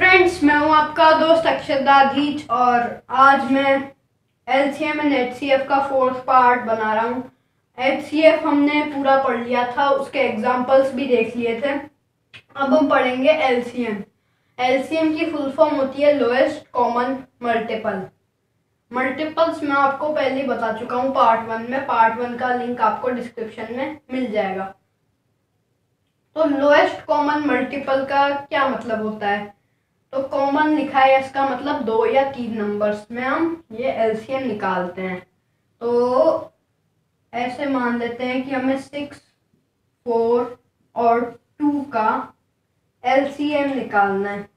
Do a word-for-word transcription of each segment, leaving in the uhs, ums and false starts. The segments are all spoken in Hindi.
फ्रेंड्स, मैं हूं आपका दोस्त अक्षत दाधीच और आज मैं एलसीएम एंड एचसीएफ का फोर्थ पार्ट बना रहा हूं। एचसीएफ हमने पूरा पढ़ लिया था, उसके एग्जांपल्स भी देख लिए थे। अब हम पढ़ेंगे एलसीएम। एलसीएम की फुल फॉर्म होती है लोएस्ट कॉमन मल्टीपल। मल्टीपल्स मैं आपको पहले ही बता चुका हूं पार्ट वन में। पार्ट वन का लिंक आपको डिस्क्रिप्शन में मिल जाएगा। तो लोएस्ट कॉमन मल्टीपल का क्या मतलब होता है? तो कॉमन लिखा है, इसका मतलब दो या तीन नंबर्स में हम ये एलसीएम निकालते हैं। तो ऐसे मान लेते हैं कि हमें सिक्स फोर और टू का एलसीएम निकालना है।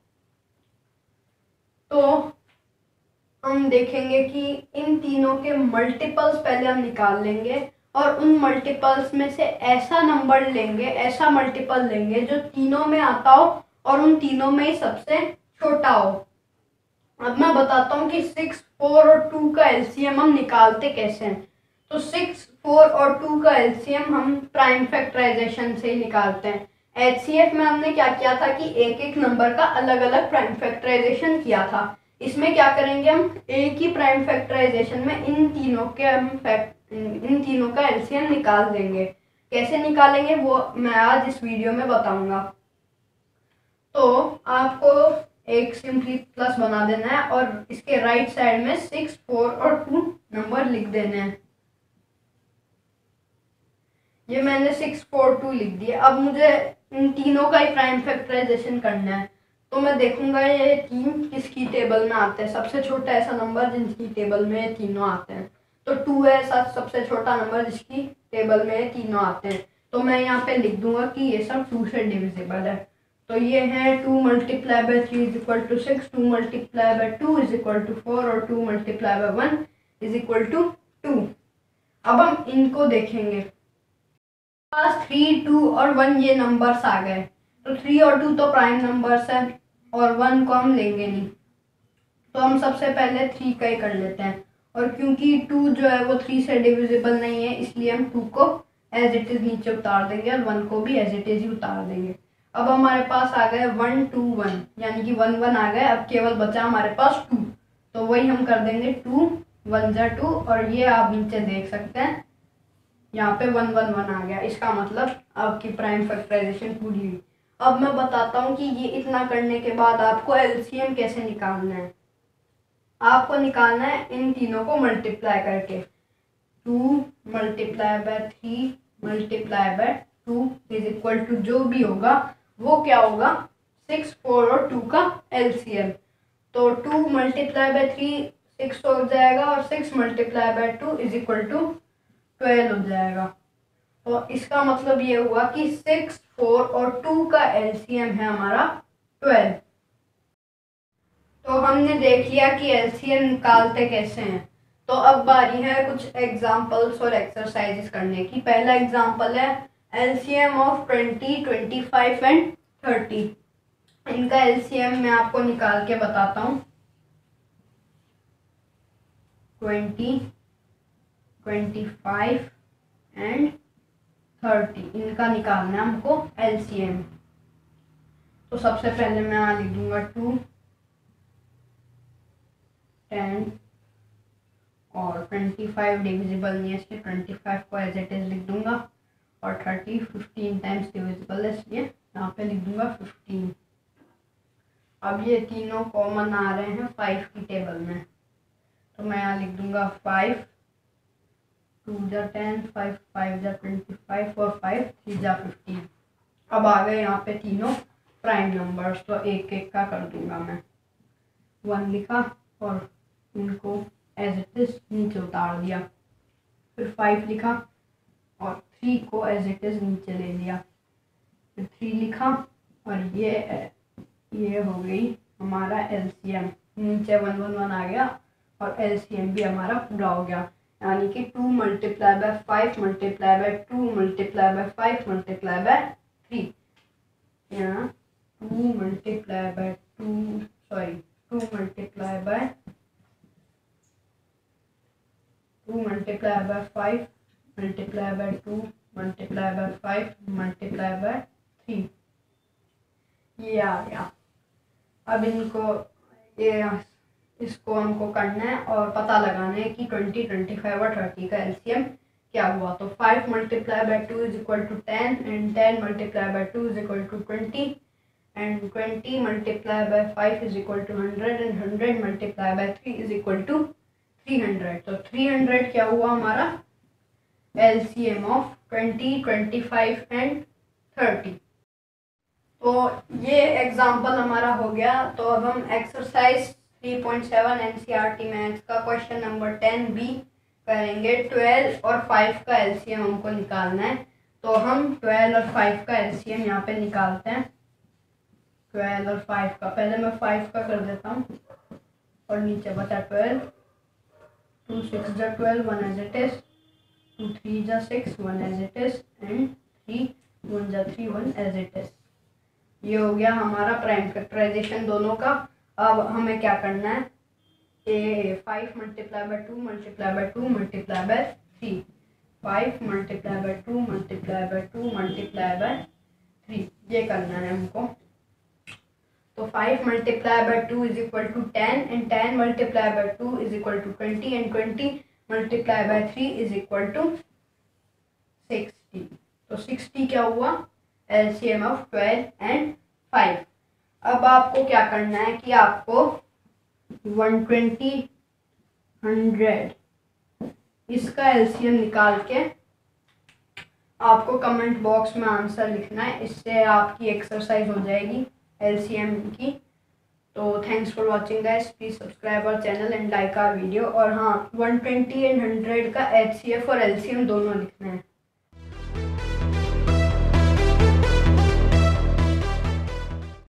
तो हम देखेंगे कि इन तीनों के मल्टीपल्स पहले हम निकाल लेंगे और उन मल्टीपल्स में से ऐसा नंबर लेंगे, ऐसा मल्टीपल लेंगे जो तीनों में आता हो और उन तीनों में ही सबसे छोटा हो। अब मैं बताता हूँ कि सिक्स फोर और टू का एलसीएम हम निकालते कैसे हैं। तो सिक्स फोर और टू का एलसीएम हम प्राइम फैक्टराइजेशन से ही निकालते हैं। एचसीएफ में हमने क्या किया था कि एक एक नंबर का अलग अलग प्राइम फैक्टराइजेशन किया था। इसमें क्या करेंगे, हम एक ही प्राइम फैक्टराइजेशन में इन तीनों के हम फैक्ट इन तीनों का एलसीएम निकाल देंगे। कैसे निकालेंगे वो मैं आज इस वीडियो में बताऊंगा। तो आपको एक सिंपली प्लस बना देना है और इसके राइट साइड में सिक्स फोर और टू नंबर लिख देने हैं। ये मैंने सिक्स फोर टू लिख दिया। अब मुझे इन तीनों का ही प्राइम फैक्टराइजेशन करना है। तो मैं देखूंगा ये तीन किसकी टेबल में आते हैं। सबसे छोटा ऐसा नंबर जिसकी टेबल में ये तीनों आते हैं। तो टू है ऐसा सबसे छोटा नंबर जिसकी टेबल में ये तीनों आते हैं। तो मैं यहाँ पे लिख दूंगा कि ये सब टू से डिविजिबल है। तो ये है two multiply by three is equal to six, two multiply by two is equal to four और two multiply by one is equal to two. अब हम इनको देखेंगे। पास थ्री टू और वन ये नंबर्स आ गए। तो थ्री और टू तो प्राइम नंबर्स है और वन को हम लेंगे नहीं। तो हम सबसे पहले थ्री का ही कर लेते हैं। और क्योंकि टू जो है वो थ्री से डिविजिबल नहीं है, इसलिए हम टू को एज इट इज नीचे उतार देंगे और वन को भी एज इट इज ही उतार देंगे। अब हमारे पास आ गए वन टू वन, यानी कि वन वन आ गए। अब केवल बचा हमारे पास टू। तो वही हम कर देंगे, टू वन जा टू। और ये आप नीचे देख सकते हैं यहाँ पे वन वन वन आ गया। इसका मतलब आपकी प्राइम फैक्टराइजेशन पूरी हुई। अब मैं बताता हूँ कि ये इतना करने के बाद आपको एलसीएम कैसे निकालना है। आपको निकालना है इन तीनों को मल्टीप्लाई करके। Two multiply by three multiply by two is equal to जो भी होगा वो क्या होगा, सिक्स फोर और टू का एलसीएम। तो two multiply by three six हो जाएगा और six multiply by two is equal to twelve हो जाएगा। तो इसका मतलब ये हुआ कि सिक्स फोर और टू का एलसीएम है हमारा ट्वेल्व। तो हमने देख लिया कि एलसीएम निकालते कैसे हैं। तो अब बारी है कुछ एग्जांपल्स और एक्सरसाइजेस करने की। पहला एग्जांपल है LCM of twenty, twenty five and thirty. इनका एलसीएम मैं आपको निकाल के बताता हूँ। Twenty, twenty five and thirty, इनका निकालना है हमको एलसीएम। तो सबसे पहले मैं यहाँ लिख दूंगा टू, टेन और ट्वेंटी फाइव डिविजिबल नहीं है इसलिए ट्वेंटी फाइव को एज इट इज लिख दूंगा और थर्टी फिफ्टीन टाइम्स डिविजिबल है इसलिए यहाँ पे लिख दूंगा फिफ्टीन। अब ये तीनों कॉमन आ रहे हैं फाइव की टेबल में। तो मैं यहाँ लिख दूंगा फाइव, टू जा टेन, फाइव फाइव जा ट्वेंटी फाइव और फाइव थ्री जा फिफ्टीन। अब आ गए यहाँ पे तीनों प्राइम नंबर्स। तो एक एक का कर दूंगा मैं। वन लिखा और इनको एज इट इज नीचे उतार दिया। फिर फाइव लिखा और थ्री को एज इट इज नीचे ले लिया। फिर थ्री लिखा और ये ये हो गई हमारा एलसीएम। नीचे वन वन वन आ गया और एलसीएम भी हमारा पूरा हो गया। यानी कि two multiply by five multiply by two multiply by five multiply by three. यहाँ two multiply by two sorry two multiply by two multiply by five multiply by two multiply by five multiply by three, ये आ गया। अब इनको ये इसको हमको करना है और पता लगाना है कि ट्वेंटी ट्वेंटी फाइव और थर्टी का एलसीएम क्या हुआ। तो five multiply by two is equal to ten and ten multiply by two is equal to twenty and twenty multiply by five is equal to hundred and hundred multiply by three is equal to three hundred. तो थ्री हंड्रेड क्या हुआ हमारा LCM of twenty twenty five and thirty. तो ये एग्जाम्पल हमारा हो गया। तो अब हम exercise three point seven NCERT maths का क्वेश्चन नंबर टेन बी करेंगे। ट्वेल्व और फाइव का एलसीएम हमको निकालना है। तो हम ट्वेल्व और फाइव का एलसीएम यहाँ पे निकालते हैं। ट्वेल्व और फाइव का, पहले मैं फाइव का कर देता हूँ और नीचे बचा ट्वेल्व। टू सिक्स जा twelve, one as it is, two three जा six, one as it is, and three one जा three, one as it is. ये हो गया हमारा प्राइम फैक्टराइजेशन दोनों का। अब हमें क्या करना है, ये five multiply by two multiply by two multiply by three, five multiply by two multiply by two multiply by three, ये करना है हमको। तो five multiply by two is equal to ten and ten multiply by two is equal to twenty and twenty multiply by three is equal to sixty. तो सिक्सटी क्या हुआ LCM of twelve and five. अब आपको क्या करना है कि आपको वन ट्वेंटी, हंड्रेड इसका एलसीएम निकाल के आपको कमेंट बॉक्स में आंसर लिखना है। इससे आपकी एक्सरसाइज हो जाएगी एलसीएम की। तो thanks for watching guys, please subscribe our channel and like our video. और हाँ, वन ट्वेंटी एंड हंड्रेड का एचसीएफ और एलसीएम दोनों लिखना है।